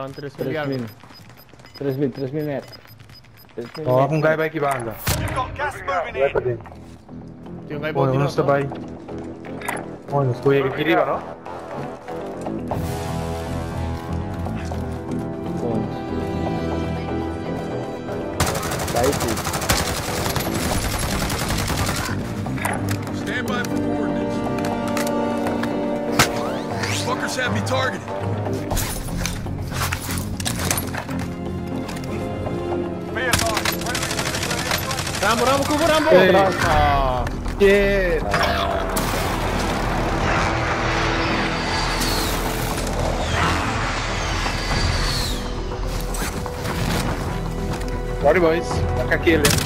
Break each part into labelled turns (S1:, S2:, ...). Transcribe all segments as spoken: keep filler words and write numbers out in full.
S1: estaban tres mil y algo.
S2: tres mil, tres mil metros.
S3: Oh, kung gaya ba yung kibanda?
S4: You've got gas moving
S3: Gaya pa
S4: in.
S3: din.
S1: Yung guy
S3: Oh,
S1: body
S3: ano
S1: no,
S3: sa bay? Oh, nos kuya yung kiri ba, no?
S5: Stand by for coordinates. Fuckers have me targeted.
S4: Be advised.
S1: Rambo, Rambo, kubo, Rambo!
S3: Hey.
S1: Ah,
S3: Shit! Sorry boys, nakakill eh.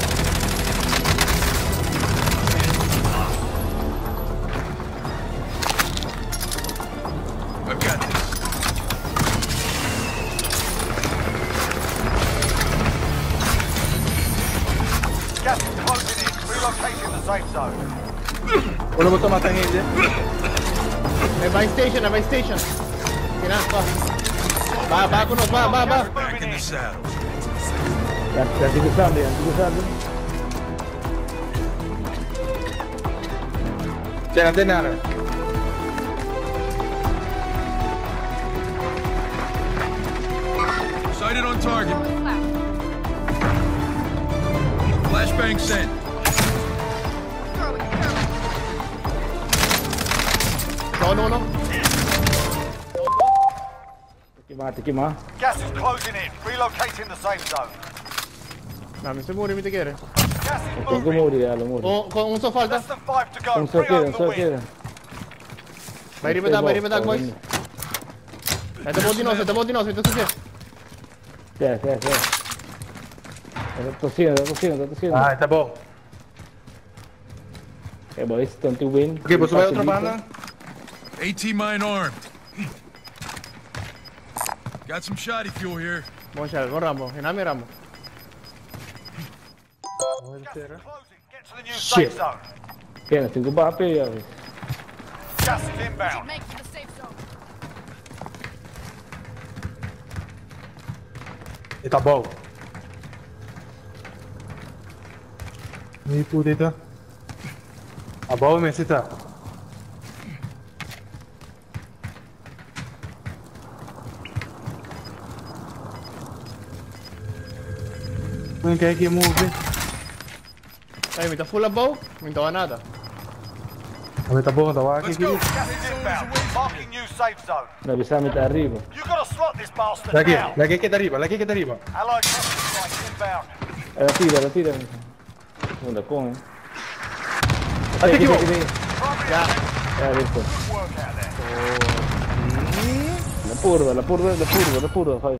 S5: I've got this.
S4: Gas is closing in. Relocating the safe zone.
S3: Uno mo tumatangin din.
S1: may buy station, may buy station. Kina, pa. Ba, ba, kunos, ba, ba, ba.
S5: Back in the saddle.
S2: Yan, yan, tigusado yan, tigusado.
S3: Siya natin na.
S5: Sighted on target. Flashbang sent.
S1: No, no, no.
S2: Tikima, tikima.
S4: Gas is closing in. Relocating the safe zone.
S1: No, mi sembra mi te quiere.
S4: Gas is
S2: Tengo
S4: moving.
S2: muri, ya lo muri.
S1: Oh, con un sofalta.
S4: Less than five to go.
S2: Un solo
S4: Three
S2: queda,
S4: over
S2: un
S4: the
S2: solo
S4: win.
S2: queda.
S1: Vai ripetar, vai ripetar, boys. Este bot di no, este bot di no, este sucio.
S2: Sí, sí, sí. Está tosiendo, está tosiendo, está tosiendo.
S3: Ah, tá bom.
S2: Eh, boys, don't you win.
S3: Ok, pues sube outra banda.
S5: AT mine armed. Got some shoddy fuel here.
S1: Vamos a con Rambo, en mi Rambo.
S4: Gas is closing. Get to the new
S3: Shit.
S4: safe zone.
S2: Kaya, tingko ba api ya?
S4: Gas is inbound.
S6: Make for the safe zone.
S3: E tá bom. Ni po dito. Abaw may sita. Kung kaya kaya move.
S1: Ay, mi está full up bow, mi está nada.
S3: Kami tá bom, tawa
S5: Let's
S3: kiki.
S5: go.
S4: Gas is inbound. Marking new safe zone.
S2: Nabisami ta arriba.
S4: You gotta slot this bastard
S3: Lagi,
S4: now.
S3: lagi kita arriba, lagi kita arriba.
S4: Allied cluster strike inbound.
S2: Eh, la tira, la tira. Onda con, eh.
S3: Ate
S2: Aquí,
S3: kibo.
S2: aquí, aquí.
S1: Ya.
S2: Ya, listo.
S4: Work out there.
S2: La purva, la purva, la purva, la purva.